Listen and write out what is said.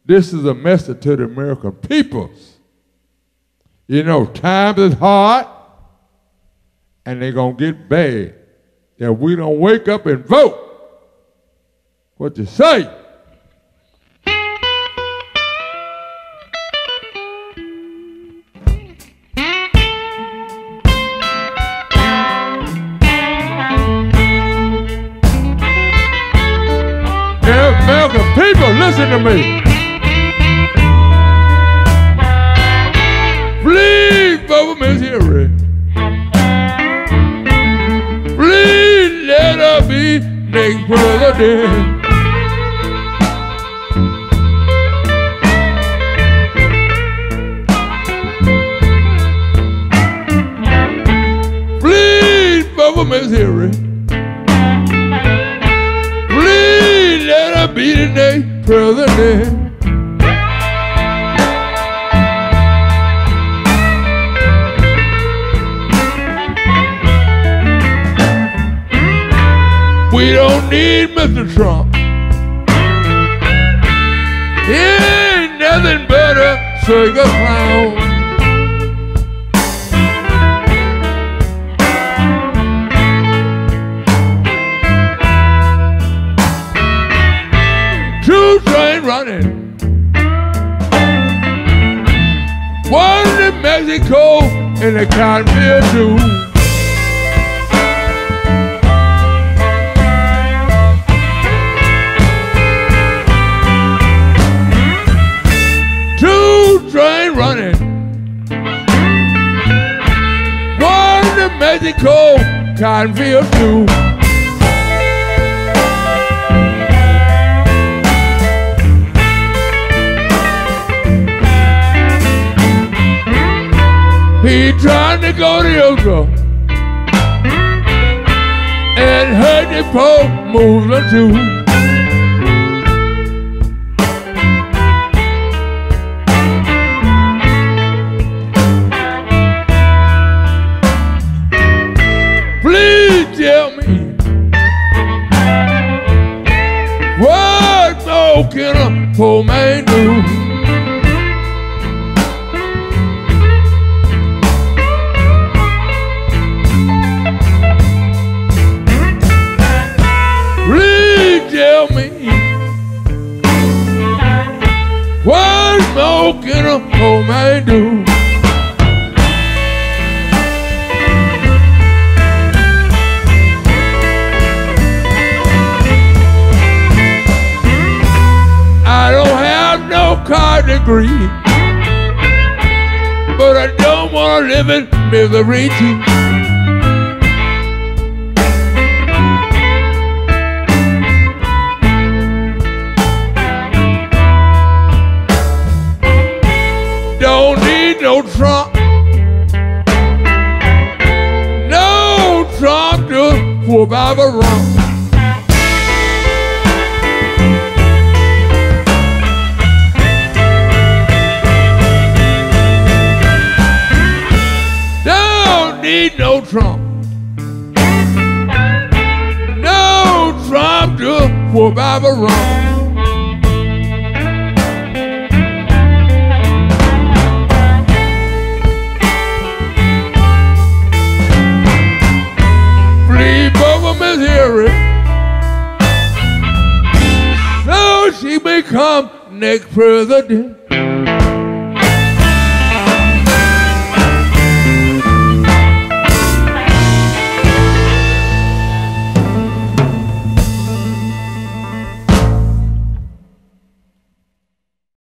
This is a message to the American peoples. You know, times is hard, and they're going to get bad. If we don't wake up and vote, what you say? American people, listen to me. Please vote for Miss Hillary. Please let her be next president. Please vote for Miss Hillary. Please let her be the next president. We don't need Mr. Trump. He ain't nothing but a circus clown. Two trains running. One in Mexico and the Cottonfield too. Train running. One to Mexico, Cottonfield too. He trying to go to Yoga and hurt the poor movement too. Tell me, what more can a poor man do? Please tell me, what more can a poor man do? College degree, but I don't want to live in misery too. Don't need no Trump, no Trump to whoop out a rump. Need no Trump, no Trump to whoop out a rump. Please vote for Miss Hillary so she become next president.